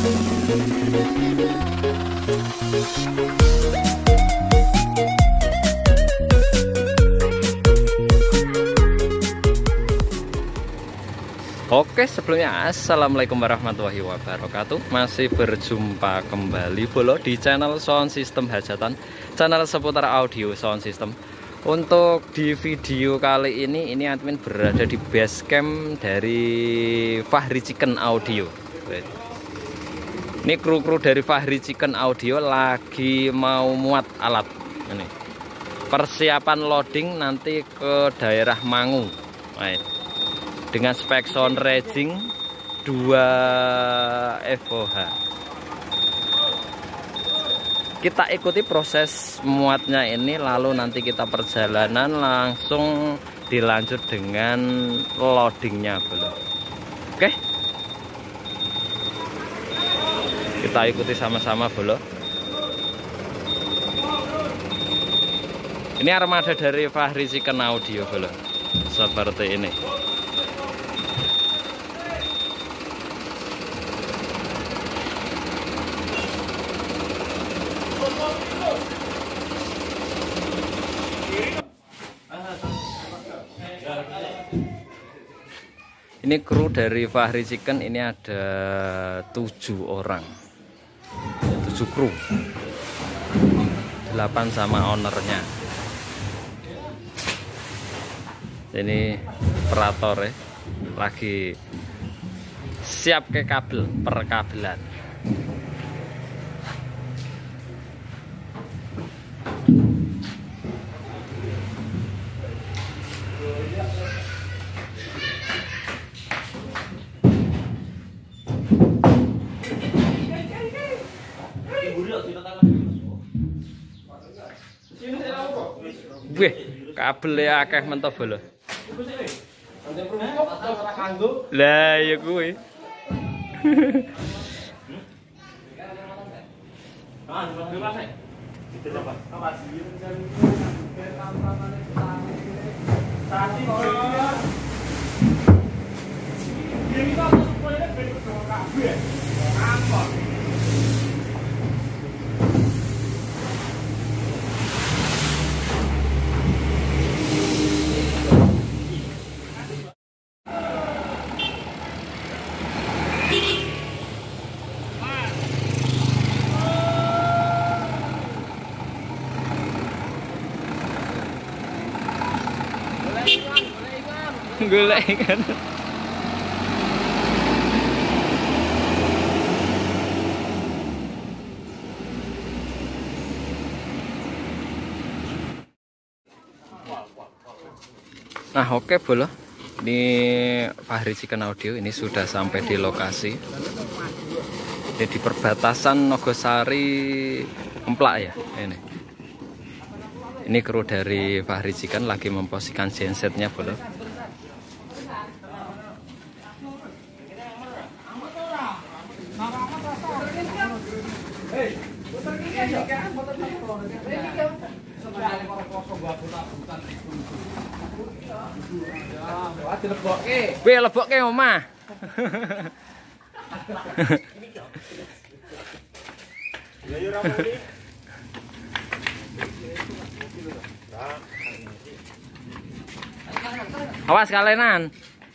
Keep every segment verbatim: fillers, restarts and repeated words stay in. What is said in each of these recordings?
Oke, sebelumnya assalamualaikum warahmatullahi wabarakatuh. Masih berjumpa kembali bolo di channel Sound System Hajatan, channel seputar audio sound system. Untuk di video kali ini, ini admin berada di base camp dari Fahri Chicken Audio. Ini kru-kru dari Fahri Chicken Audio lagi mau muat alat. Ini persiapan loading nanti ke daerah Mangu. Baik. Dengan spek sound raging dua F O H. Kita ikuti proses muatnya ini, lalu nanti kita perjalanan langsung dilanjut dengan loadingnya bro. Oke, kita ikuti sama-sama bro. Ini armada dari Fahri Chicken Audio bro, seperti ini. Ini kru dari Fahri Chicken, ini ada tujuh orang, tujuh kru, delapan sama ownernya. Ini operator ya, lagi siap ke kabel perkabelan. Wih, kabel ya akeh mentok bolo. Lah ya kuwi. Golek ikan. Nah, oke bolo. Ini Fahri Chicken Audio ini sudah sampai di lokasi. Ini di perbatasan Nogosari Emplak ya, ini. Ini kru dari Fahri Chicken lagi memposisikan gensetnya bolo. Wih, lebokke omah. Awas kalenan.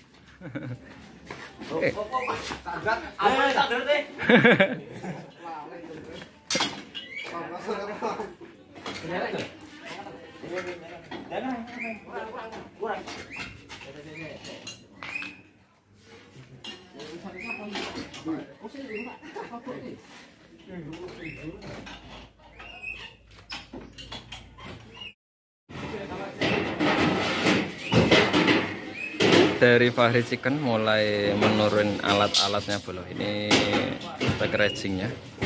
Dari Fahri Chicken mulai menurun alat-alatnya bro. Ini spek ragingnya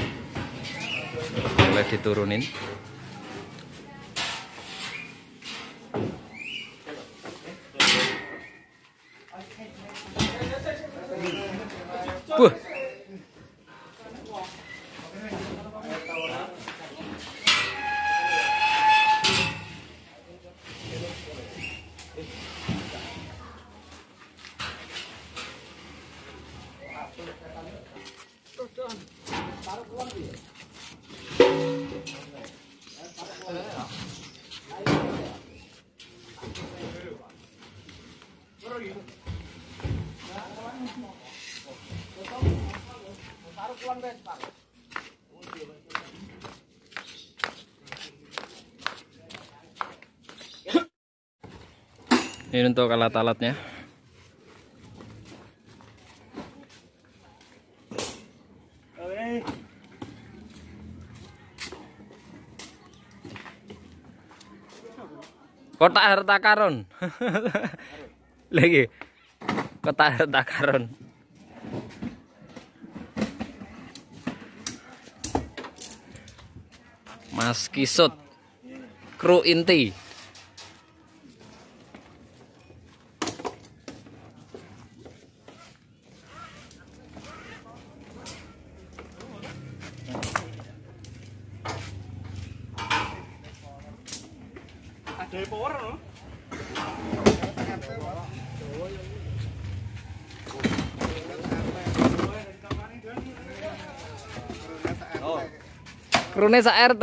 mulai diturunin. Buh. Tuh, Ini untuk alat-alatnya. Kotak harta karun. Lagi. Kotak harta karun. Mas Kisut. Kru inti. Ada power no? Oh. Krune sak R T.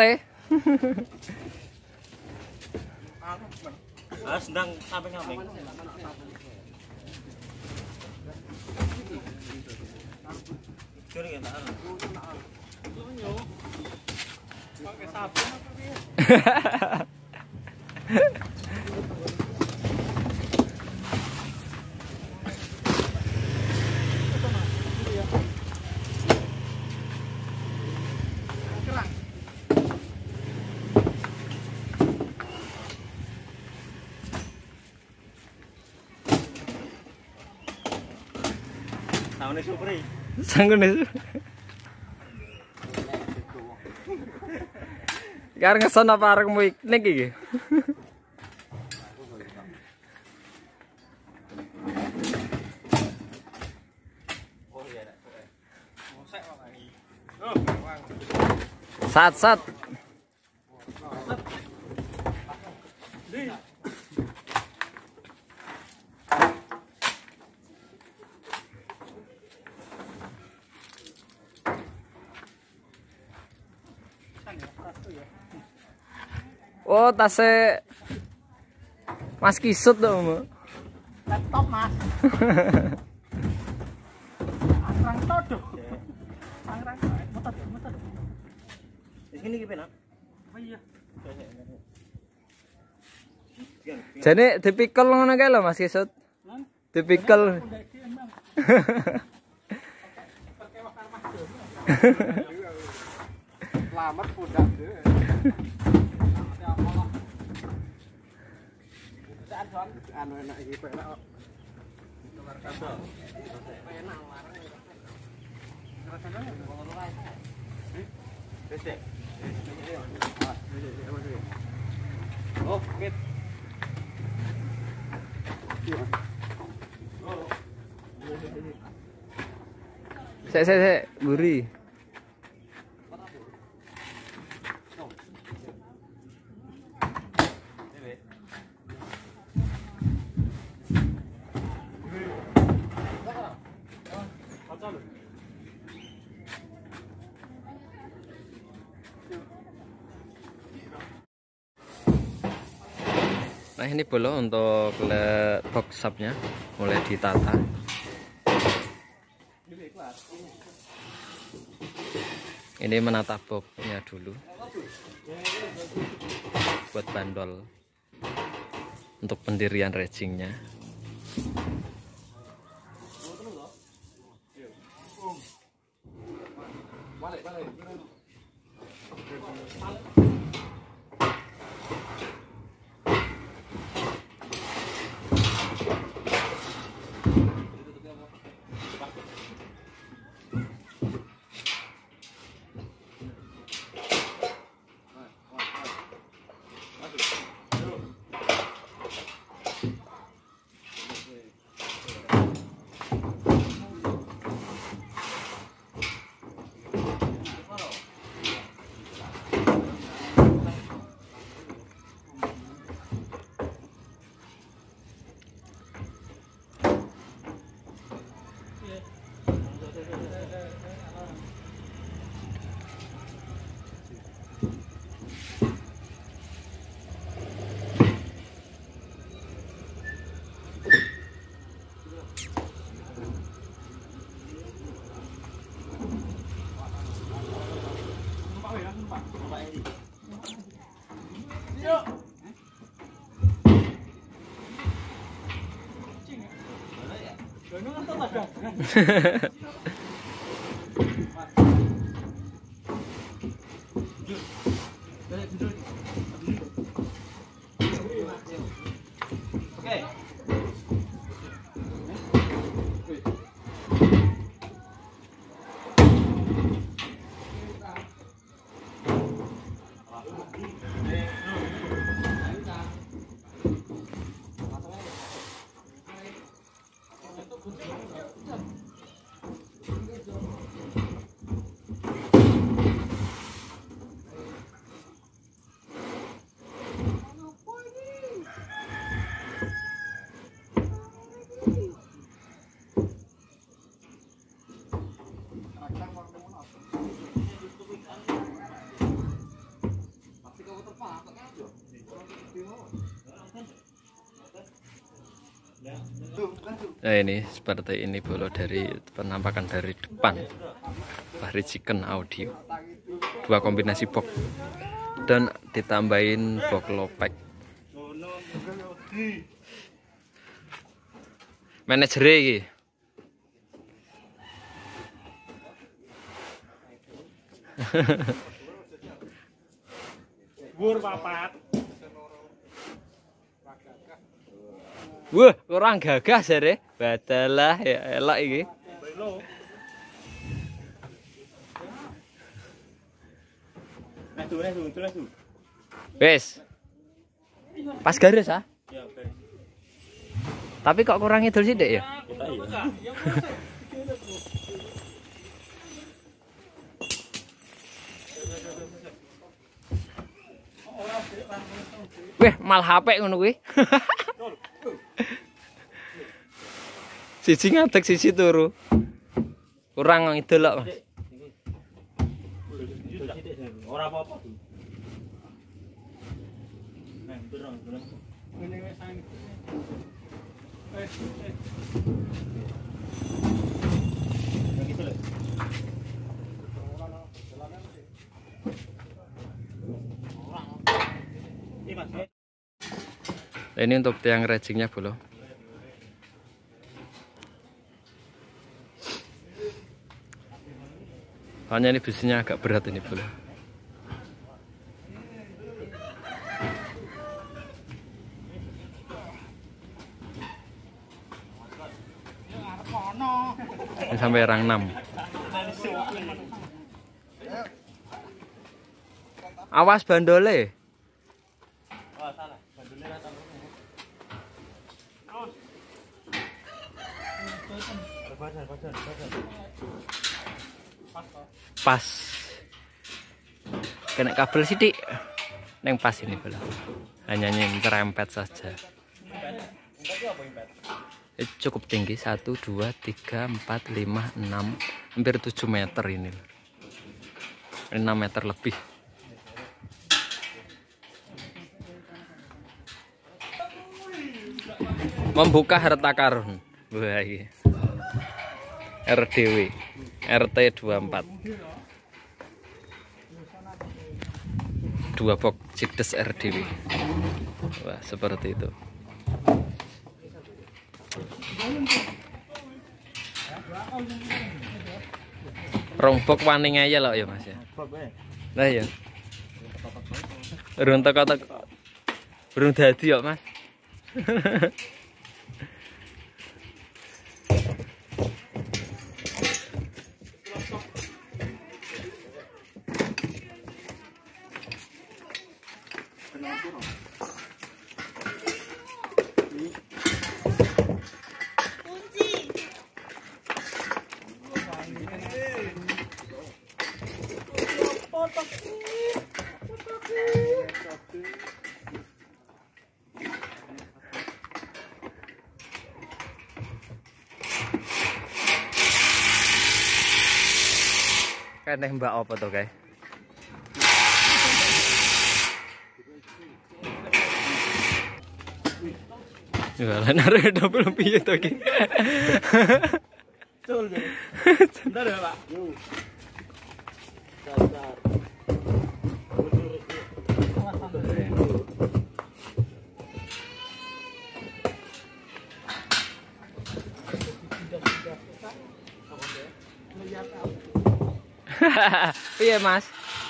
Ah, sedang samping-samping. Jur ya, tak. Pakai sabun apa piye? Sangune supri. Sangune. Kar ngeson apa arek mu piknik iki? Sat sat. Oh, tasnya Mas Kisut dong. Laptop Mas. Angrang todok. Angrang motor motor. Di sini ki penak. Oh iya. Jadi dipikul ngono kae lho Mas Kisut. Dipikul. Selamat pundak. Anu enak iki penak kok. Tukar kabel. Penak larang. Rasane ngono kae. Wis dek. Oh, kit. Sek sek sek guri. Nah ini bolo untuk box subnya mulai ditata. Ini menata boxnya dulu buat bandol untuk pendirian racingnya. Nah ini seperti ini bolo dari penampakan dari depan Fahri Chicken Audio, dua kombinasi box dan ditambahin box lopek. Manajer iki Bur papat. Wah, kurang gagah sere. Badalah ya elok iki. Nah, tuh, nah, tuh, tuh, tuh. Wes. Pas garis ah. Ya, oke. Tapi kok kurang idul sih, Dek ya? Kita iya. Weh, mal H P ngono kuwi. Siji ngadeg siji turu. Kurang ngidul kok, Mas. Ora apa-apa. Nah, turun, turun. Ini wis sang. Eh, eh. Yang gitu loh. Ini Mas. Ini untuk tiang racingnya bolo. Soalnya ini besinya agak berat ini bolo. Ini sampai rang enam. Awas bandole. Oh, salah. Bandulnya rata. Badan, badan, badan. Pas. Kena kabel sidik. Neng pas ini bolo. Hanya nyerempet saja. Eh, cukup tinggi satu, dua, tiga, empat, lima, enam, hampir tujuh meter ini. enam meter lebih. Membuka harta karun. Wah, ini R D W R T dua puluh empat. Dua box Cides R D W. Wah, seperti itu. Rombok waning aja loh ya Mas ya. Nah ya. Urung teko-teko. Urung dadi ya Mas. Keneh mbak apa tuh guys? Ya lah naruh double piye to iki. Betul. Bentar ya, Pak. Yo. Dasar. Iya Mas.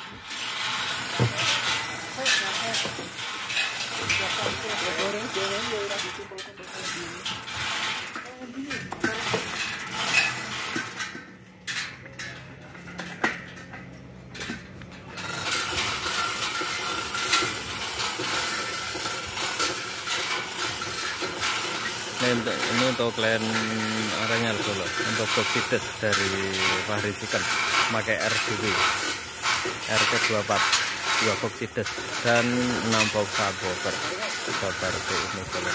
Ini untuk, ini untuk klien areanya dulu untuk boxides dari Fahri Chicken pakai R dua R T dua puluh empat dua boxides dan enam box subwoofer seperti ini dulu.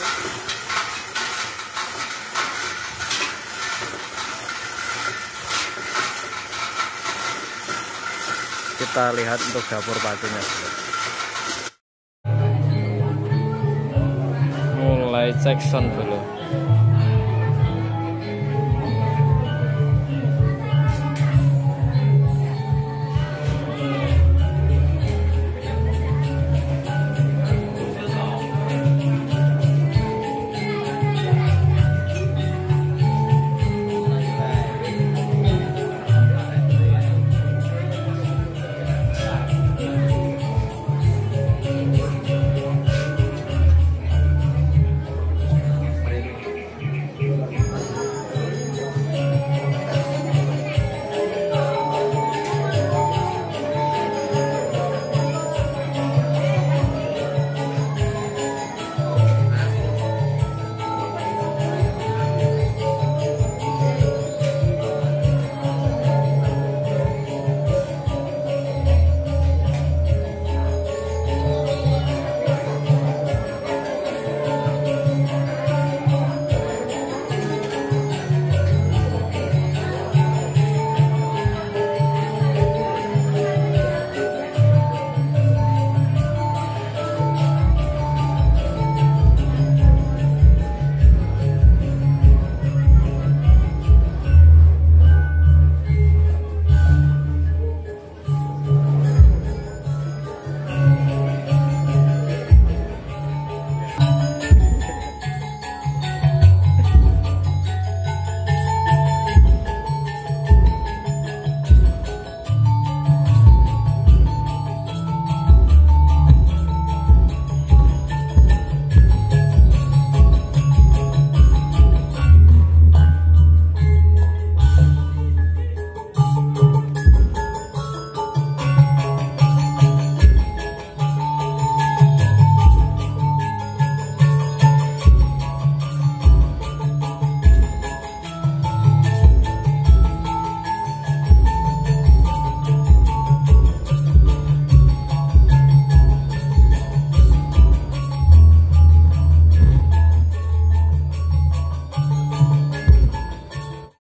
Kita lihat untuk dapur pacunya dulu. Mulai cek sound dulu.